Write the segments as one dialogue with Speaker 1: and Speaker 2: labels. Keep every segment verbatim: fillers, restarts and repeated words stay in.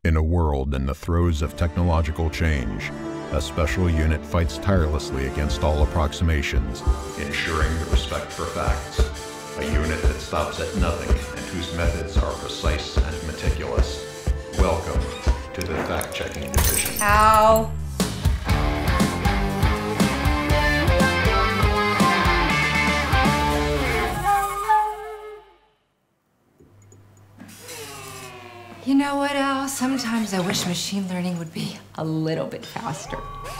Speaker 1: In a world in the throes of technological change, a special unit fights tirelessly against all approximations, ensuring the respect for facts. A unit that stops at nothing and whose methods are precise and meticulous. Welcome to the fact-checking division.
Speaker 2: Ow! You know what, Al? Sometimes I wish machine learning would be a little bit faster.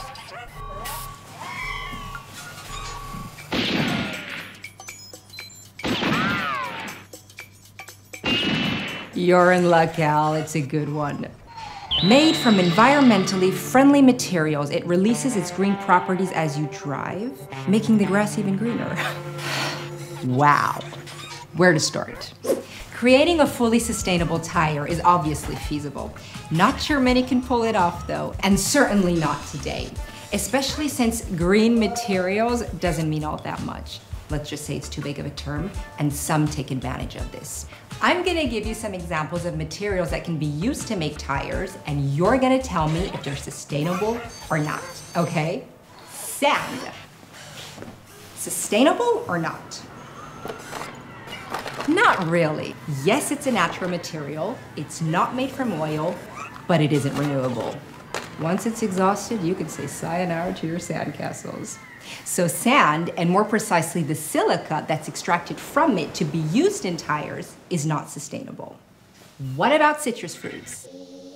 Speaker 2: You're in luck, Al. It's a good one. Made from environmentally friendly materials, it releases its green properties as you drive, making the grass even greener. Wow. Where to start? Creating a fully sustainable tire is obviously feasible. Not sure many can pull it off though, and certainly not today. Especially since green materials doesn't mean all that much. Let's just say it's too big of a term, and some take advantage of this. I'm gonna give you some examples of materials that can be used to make tires, and you're gonna tell me if they're sustainable or not, okay? Sand. Sustainable or not? Not really. Yes, it's a natural material. It's not made from oil, but it isn't renewable. Once it's exhausted, you can say sayonara to your sandcastles. So sand, and more precisely the silica that's extracted from it to be used in tires, is not sustainable. What about citrus fruits?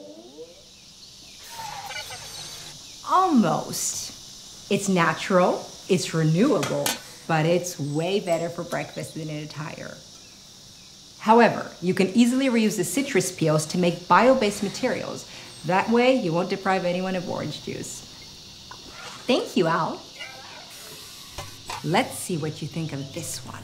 Speaker 2: Almost. It's natural, it's renewable, but it's way better for breakfast than in a tire. However, you can easily reuse the citrus peels to make bio-based materials. That way, you won't deprive anyone of orange juice. Thank you, Al. Let's see what you think of this one.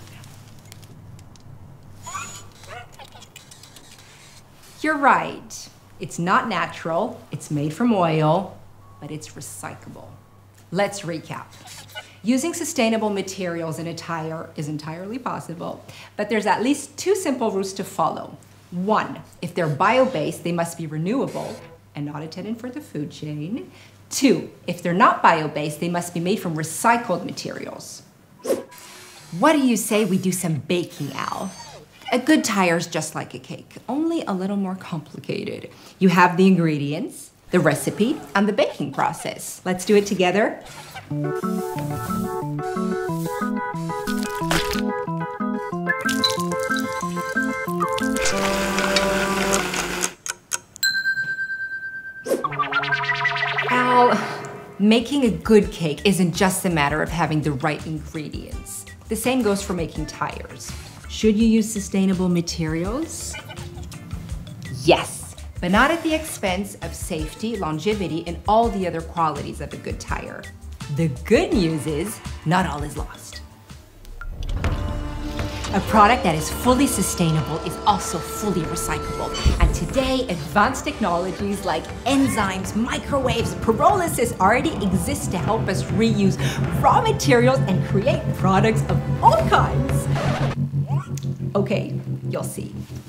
Speaker 2: You're right. It's not natural, it's made from oil, but it's recyclable. Let's recap. Using sustainable materials in a tire is entirely possible, but there's at least two simple rules to follow. One, if they're bio-based, they must be renewable and not intended for the food chain. Two, if they're not bio-based, they must be made from recycled materials. What do you say we do some baking, Al? A good tire's just like a cake, only a little more complicated. You have the ingredients, the recipe, and the baking process. Let's do it together. Al, making a good cake isn't just a matter of having the right ingredients. The same goes for making tires. Should you use sustainable materials? Yes, but not at the expense of safety, longevity, and all the other qualities of a good tire. The good news is, not all is lost. A product that is fully sustainable is also fully recyclable. And today, advanced technologies like enzymes, microwaves, pyrolysis already exist to help us reuse raw materials and create products of all kinds. Okay, you'll see.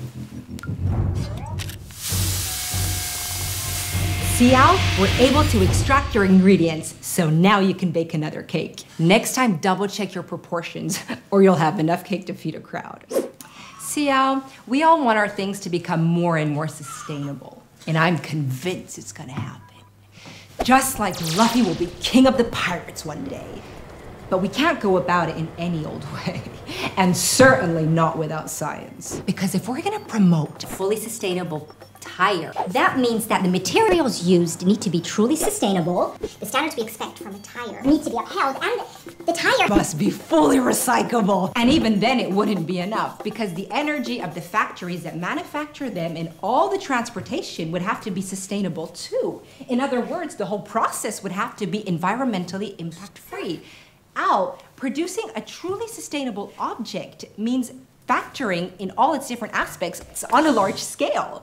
Speaker 2: See, Al? We're able to extract your ingredients, so now you can bake another cake. Next time, double check your proportions, or you'll have enough cake to feed a crowd. See, Al? We all want our things to become more and more sustainable, and I'm convinced it's gonna happen. Just like Luffy will be king of the pirates one day. But we can't go about it in any old way, and certainly not without science. Because if we're gonna promote a fully sustainable tire,
Speaker 3: that means that the materials used need to be truly sustainable. The standards we expect from a tire need to be upheld, and the tire
Speaker 2: must be fully recyclable. And even then it wouldn't be enough, because the energy of the factories that manufacture them and all the transportation would have to be sustainable too. In other words, the whole process would have to be environmentally impact-free. Al, producing a truly sustainable object means factoring in all its different aspects on a large scale.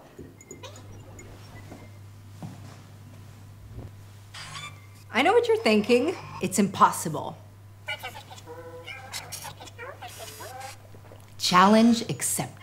Speaker 2: I know what you're thinking. It's impossible. Challenge accepted.